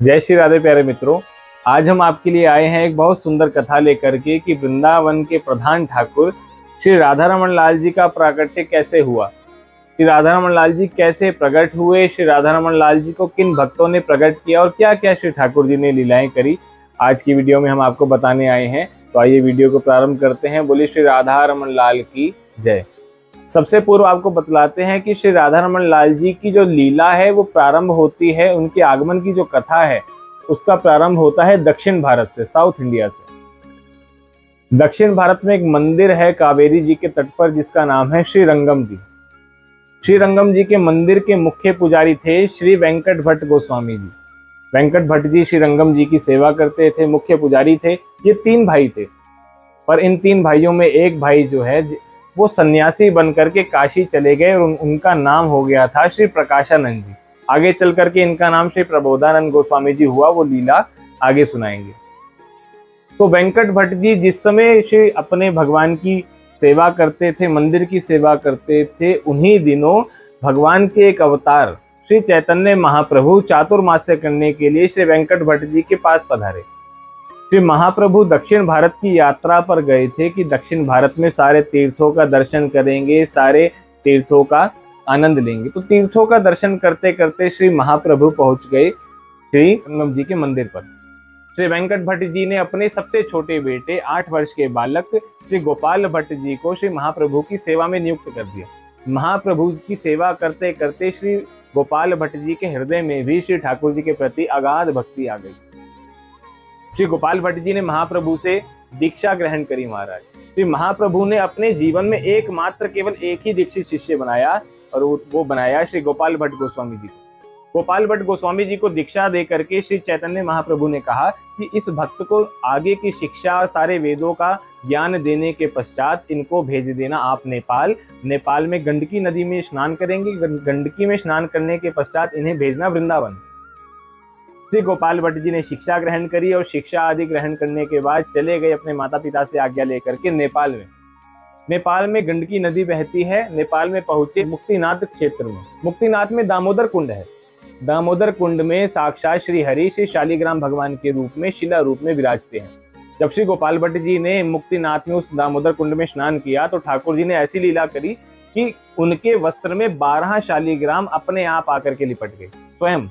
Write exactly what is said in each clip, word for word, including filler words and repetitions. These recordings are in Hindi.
जय श्री राधे प्यारे मित्रों। आज हम आपके लिए आए हैं एक बहुत सुंदर कथा लेकर के कि वृंदावन के प्रधान ठाकुर श्री राधा रमन लाल जी का प्राकट्य कैसे हुआ, श्री राधा रमन लाल जी कैसे प्रकट हुए, श्री राधा रमन लाल जी को किन भक्तों ने प्रकट किया और क्या क्या श्री ठाकुर जी ने लीलाएं करी, आज की वीडियो में हम आपको बताने आए हैं। तो आइए वीडियो को प्रारंभ करते हैं। बोलिए श्री राधा रमन लाल की जय। सबसे पूर्व आपको बतलाते हैं कि श्री राधा रमन लाल जी की जो लीला है वो प्रारंभ होती है, उनके आगमन की जो कथा है उसका प्रारंभ होता है दक्षिण भारत से, साउथ इंडिया से। दक्षिण भारत में एक मंदिर है कावेरी जी के तट पर जिसका नाम है श्री रंगम जी। श्री रंगम जी के मंदिर के मुख्य पुजारी थे श्री वेंकट भट्ट गोस्वामी जी। वेंकट भट्ट जी श्री रंगम जी की सेवा करते थे, मुख्य पुजारी थे। ये तीन भाई थे, पर इन तीन भाइयों में एक भाई जो है वो सन्यासी बन करके काशी चले गए और उन, उनका नाम हो गया था श्री प्रकाशानंद जी। आगे चल करके इनका नाम श्री प्रबोधानंद गोस्वामी जी हुआ, वो लीला आगे सुनाएंगे। तो वेंकट भट्ट जी जिस समय श्री अपने भगवान की सेवा करते थे, मंदिर की सेवा करते थे, उन्हीं दिनों भगवान के एक अवतार श्री चैतन्य महाप्रभु चातुर्मास्य करने के लिए श्री वेंकट भट्ट जी के पास पधारे। श्री महाप्रभु दक्षिण भारत की यात्रा पर गए थे कि दक्षिण भारत में सारे तीर्थों का दर्शन करेंगे, सारे तीर्थों का आनंद लेंगे। तो तीर्थों का दर्शन करते करते श्री महाप्रभु पहुंच गए श्री रंगम जी के मंदिर पर। श्री वेंकट भट्ट जी ने अपने सबसे छोटे बेटे आठ वर्ष के बालक श्री गोपाल भट्ट जी को श्री महाप्रभु की सेवा में नियुक्त कर दिया। महाप्रभु की सेवा करते करते श्री गोपाल भट्ट जी के हृदय में भी श्री ठाकुर जी के प्रति अगाध भक्ति आ गई। श्री गोपाल भट्ट जी ने महाप्रभु से दीक्षा ग्रहण करी महाराज। श्री महाप्रभु ने अपने जीवन में एकमात्र केवल एक ही दीक्षित शिष्य बनाया और वो बनाया श्री गोपाल भट्ट गोस्वामी जी को। गोपाल भट्ट गोस्वामी जी को दीक्षा दे करके श्री चैतन्य महाप्रभु ने कहा कि इस भक्त को आगे की शिक्षा, सारे वेदों का ज्ञान देने के पश्चात इनको भेज देना आप नेपाल। नेपाल में गंडकी नदी में स्नान करेंगे, गंडकी में स्नान करने के पश्चात इन्हें भेजना वृंदावन। श्री गोपाल भट्ट जी ने शिक्षा ग्रहण करी और शिक्षा आदि ग्रहण करने के बाद चले गए अपने माता पिता से आज्ञा लेकर के नेपाल में। नेपाल में गंडकी नदी बहती है। नेपाल में पहुंचे मुक्तिनाथ क्षेत्र में। मुक्तिनाथ में दामोदर कुंड है। दामोदर कुंड में साक्षात श्री हरि श्री शालिग्राम भगवान के रूप में शिला रूप में विराजते हैं। जब श्री गोपाल भट्ट जी ने मुक्तिनाथ में उस दामोदर कुंड में स्नान किया तो ठाकुर जी ने ऐसी लीला करी कि उनके वस्त्र में बारह शालिग्राम अपने आप आकर के लिपट गए स्वयं।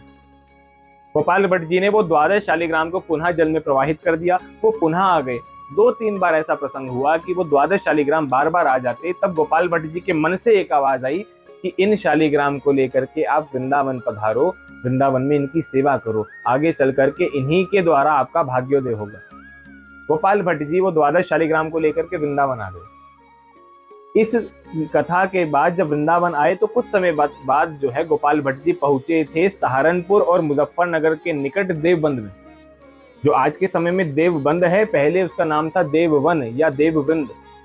गोपाल भट्ट जी ने वो द्वादश शालिग्राम को पुनः जल में प्रवाहित कर दिया, वो पुनः आ गए। दो तीन बार ऐसा प्रसंग हुआ कि वो द्वादश शालिग्राम बार बार आ जाते। तब गोपाल भट्ट जी के मन से एक आवाज आई कि इन शालिग्राम को लेकर के आप वृंदावन पधारो, वृंदावन में इनकी सेवा करो, आगे चल करके इन्हीं के द्वारा आपका भाग्योदय होगा। गोपाल भट्ट जी वो द्वादश शालिग्राम को लेकर के वृंदावन आ गए। इस कथा के बाद जब वृंदावन आए तो कुछ समय बाद, बाद जो है गोपाल भट्ट जी पहुंचे थे सहारनपुर और मुजफ्फरनगर के निकट देवबंद में, जो आज के समय में देवबंद है। पहले उसका नाम था देववन या देववृंद,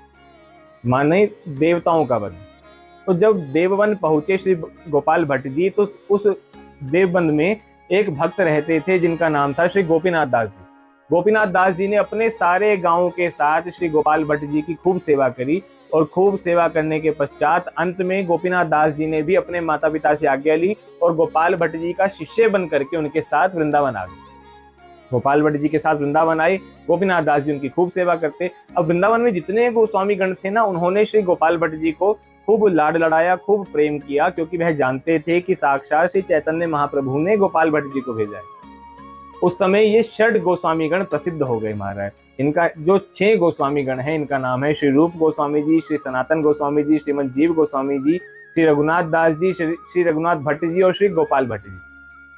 माने देवताओं का वन। तो जब देववन पहुंचे श्री गोपाल भट्ट जी तो उस देवबंद में एक भक्त रहते थे जिनका नाम था श्री गोपीनाथ दास जी। गोपीनाथ दास जी ने अपने सारे गांवों के साथ श्री गोपाल भट्ट जी की खूब सेवा करी और खूब सेवा करने के पश्चात अंत में गोपीनाथ दास जी ने भी अपने माता पिता से आज्ञा ली और गोपाल भट्ट जी का शिष्य बन करके उनके साथ वृंदावन आ गए। गोपाल भट्ट जी के साथ वृंदावन आए। गोपीनाथ दास जी उनकी खूब सेवा करते। अब वृंदावन में जितने गोस्वामी गण थे ना, उन्होंने श्री गोपाल भट्ट जी को खूब लाड लड़ाया, खूब प्रेम किया, क्योंकि वह जानते थे कि साक्षात श्री चैतन्य महाप्रभु ने गोपाल भट्ट जी को भेजा है। उस समय ये षड गोस्वामी गण प्रसिद्ध हो गए महाराज। इनका जो छह गोस्वामी गण है, इनका नाम है श्री रूप गोस्वामी जी, श्री सनातन गोस्वामी जी, श्रीमद जीव गोस्वामी जी, श्री रघुनाथ दास जी, श्री रघुनाथ भट्ट जी और श्री गोपाल भट्ट जी।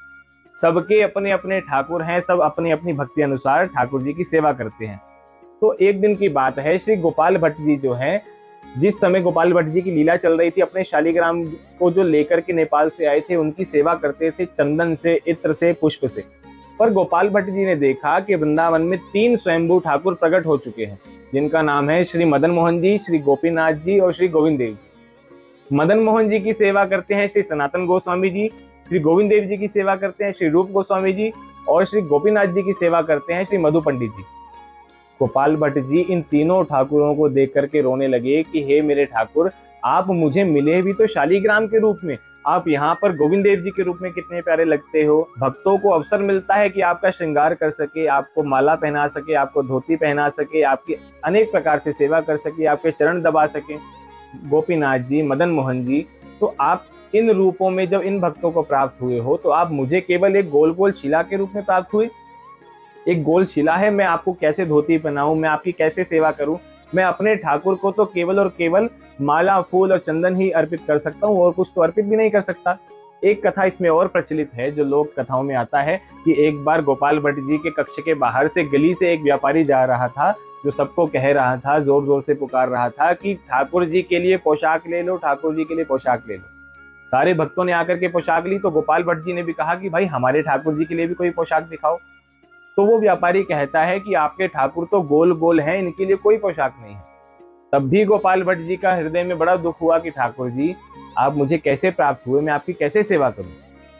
सबके अपने अपने ठाकुर हैं, सब अपनी अपनी भक्ति अनुसार ठाकुर जी की सेवा करते हैं। तो एक दिन की बात है, श्री गोपाल भट्ट जी जो है, जिस समय गोपाल भट्ट जी की लीला चल रही थी, अपने शालिग्राम को जो लेकर के नेपाल से आए थे उनकी सेवा करते थे चंदन से, इत्र से, पुष्प से। पर गोपाल भट्ट जी ने देखा कि वृंदावन में तीन स्वयंभू ठाकुर प्रकट हो चुके हैं, जिनका नाम है श्री मदन मोहन जी, श्री गोपीनाथ जी और श्री गोविंद देव जी। मदन मोहन जी की सेवा करते हैं श्री सनातन गोस्वामी जी, श्री गोविंद देव जी की सेवा करते हैं श्री रूप गोस्वामी जी और श्री गोपीनाथ जी की सेवा करते हैं श्री मधु पंडित जी। गोपाल भट्ट जी इन तीनों ठाकुरों को देख करके रोने लगे कि हे मेरे ठाकुर, आप मुझे मिले भी तो शालिग्राम के रूप में, आप यहाँ पर गोविंद देव जी के रूप में कितने प्यारे लगते हो। भक्तों को अवसर मिलता है कि आपका श्रृंगार कर सके, आपको माला पहना सके, आपको धोती पहना सके, आपकी अनेक प्रकार से सेवा कर सके, आपके चरण दबा सके। गोपीनाथ जी, मदन मोहन जी, तो आप इन रूपों में जब इन भक्तों को प्राप्त हुए हो तो आप मुझे केवल एक गोल गोल शिला के रूप में प्राप्त हुए। एक गोल शिला है, मैं आपको कैसे धोती पहनाऊं, मैं आपकी कैसे सेवा करूं। मैं अपने ठाकुर को तो केवल और केवल माला, फूल और चंदन ही अर्पित कर सकता हूं, और कुछ तो अर्पित भी नहीं कर सकता। एक कथा इसमें और प्रचलित है, जो लोक कथाओं में आता है कि एक बार गोपाल भट्ट जी के कक्ष के बाहर से गली से एक व्यापारी जा रहा था, जो सबको कह रहा था, जोर जोर से पुकार रहा था कि ठाकुर जी के लिए पोशाक ले लो, ठाकुर जी के लिए पोशाक ले लो। सारे भक्तों ने आकर के पोशाक ली, तो गोपाल भट्ट जी ने भी कहा कि भाई हमारे ठाकुर जी के लिए भी कोई पोशाक दिखाओ। तो वो व्यापारी कहता है कि आपके ठाकुर तो गोल गोल हैं, इनके लिए कोई पोशाक नहीं है। तब भी गोपाल भट्ट जी का हृदय में बड़ा दुख हुआ कि ठाकुर जी आप मुझे कैसे प्राप्त हुए, मैं आपकी कैसे सेवा करूं।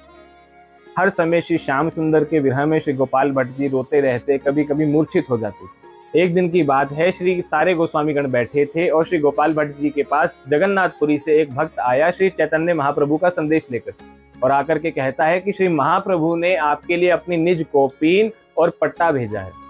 हर समय श्री श्याम सुंदर के विरह में श्री गोपाल भट्ट जी रोते रहते, कभी कभी मूर्छित हो जाते। एक दिन की बात है, श्री सारे गोस्वामीगण बैठे थे और श्री गोपाल भट्ट जी के पास जगन्नाथपुरी से एक भक्त आया श्री चैतन्य महाप्रभु का संदेश लेकर, और आकर के कहता है कि श्री महाप्रभु ने आपके लिए अपनी निज कौपीन और पट्टा भेजा है।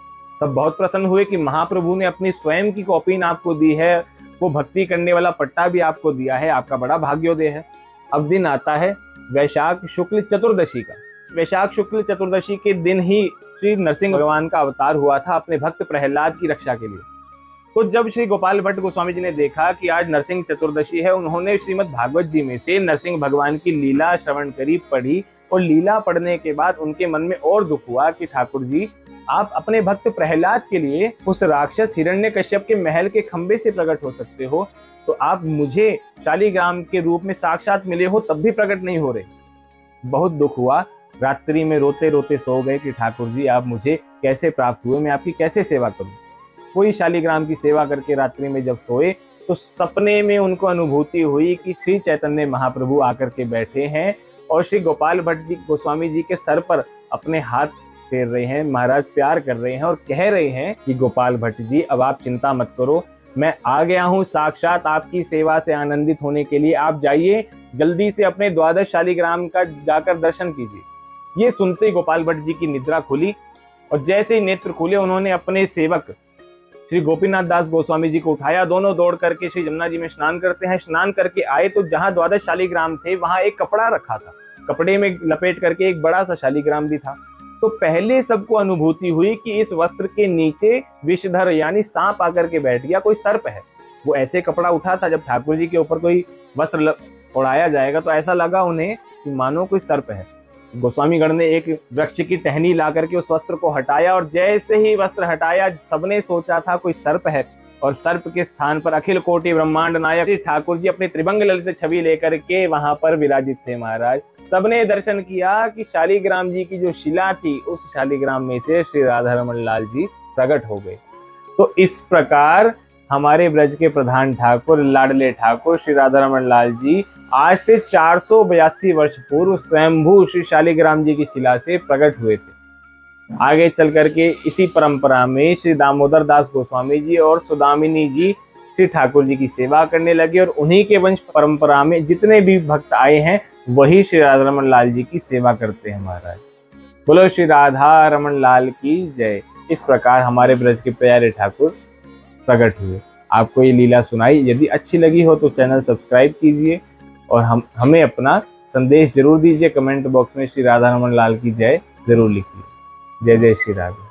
सब बहुत प्रसन्न हुए कि महाप्रभु ने अपनी स्वयं की कौपीन आपको दी है, वो भक्ति करने वाला पट्टा भी आपको दिया है, आपका बड़ा भाग्योदय है। अब दिन आता है वैशाख शुक्ल चतुर्दशी का। वैशाख शुक्ल चतुर्दशी के दिन ही श्री नरसिंह भगवान का अवतार हुआ था अपने भक्त प्रहलाद की रक्षा के लिए। तो जब श्री गोपाल भट्ट गोस्वामी जी ने देखा कि आज नरसिंह चतुर्दशी है, उन्होंने श्रीमद् भागवत जी में से नरसिंह भगवान की लीला श्रवण करी, पढ़ी, और लीला पढ़ने के बाद उनके मन में और दुख हुआ कि ठाकुर जी आप अपने भक्त प्रहलाद के लिए उस राक्षस हिरण्यकश्यप के महल के खंबे से प्रकट हो सकते हो, तो आप मुझे शालिग्राम के रूप में साक्षात मिले हो तब भी प्रकट नहीं हो रहे। बहुत दुख हुआ, रात्रि में रोते रोते सो गए कि ठाकुर जी आप मुझे कैसे प्राप्त हुए, मैं आपकी कैसे सेवा करूं। कोई शालिग्राम की सेवा करके रात्रि में जब सोए तो सपने में उनको अनुभूति हुई कि श्री चैतन्य महाप्रभु आकर के बैठे हैं और श्री गोपाल भट्ट जी गोस्वामी जी के सर पर अपने हाथ फेर रहे हैं, महाराज प्यार कर रहे हैं और कह रहे हैं कि गोपाल भट्ट जी अब आप चिंता मत करो, मैं आ गया हूँ साक्षात आपकी सेवा से आनंदित होने के लिए, आप जाइए जल्दी से अपने द्वादश शालिग्राम का जाकर दर्शन कीजिए। ये सुनते ही गोपाल भट्ट जी की निद्रा खुली और जैसे ही नेत्र खुले उन्होंने अपने सेवक श्री गोपीनाथ दास गोस्वामी जी को उठाया। दोनों दौड़ करके श्री जमुना जी में स्नान करते हैं। स्नान करके आए तो जहां द्वादश शालिग्राम थे वहां एक कपड़ा रखा था, कपड़े में लपेट करके एक बड़ा सा शालिग्राम भी था। तो पहले सबको अनुभूति हुई कि इस वस्त्र के नीचे विषधर यानी सांप आकर के बैठ गया, कोई सर्प है। वो ऐसे कपड़ा उठा था, जब ठाकुर जी के ऊपर कोई वस्त्र उड़ाया जाएगा तो ऐसा लगा उन्हें कि मानो कोई सर्प है। गोस्वामीगण ने एक वृक्ष की टहनी ला करके उस वस्त्र को हटाया और जैसे ही वस्त्र हटाया सबने सोचा था कोई सर्प है, और सर्प के स्थान पर अखिल कोटि ब्रह्मांड नायक श्री ठाकुर जी अपने त्रिभंग ललित छवि लेकर के वहां पर विराजित थे। महाराज सबने दर्शन किया कि शालिग्राम जी की जो शिला थी उस शालिग्राम में से श्री राधा रमन लाल जी प्रकट हो गए। तो इस प्रकार हमारे ब्रज के प्रधान ठाकुर लाडले ठाकुर श्री राधा रमन लाल जी आज से चार सौ बयासी वर्ष पूर्व स्वयंभू श्री शालिग्राम जी की शिला से प्रकट हुए थे। आगे चल करके इसी परंपरा में श्री दामोदर दास गोस्वामी जी और सुदामिनी जी श्री ठाकुर जी की सेवा करने लगे, और उन्हीं के वंश परंपरा में जितने भी भक्त आए हैं वही श्री राधा रमन लाल जी की सेवा करते हैं। महाराज बोलो श्री राधा रमन लाल की जय। इस प्रकार हमारे ब्रज के प्यारे ठाकुर प्रकट हुए। आपको ये लीला सुनाई, यदि अच्छी लगी हो तो चैनल सब्सक्राइब कीजिए और हम हमें अपना संदेश जरूर दीजिए। कमेंट बॉक्स में श्री राधा रमन लाल की जय जरूर लिखिए। जय जय श्री राधे।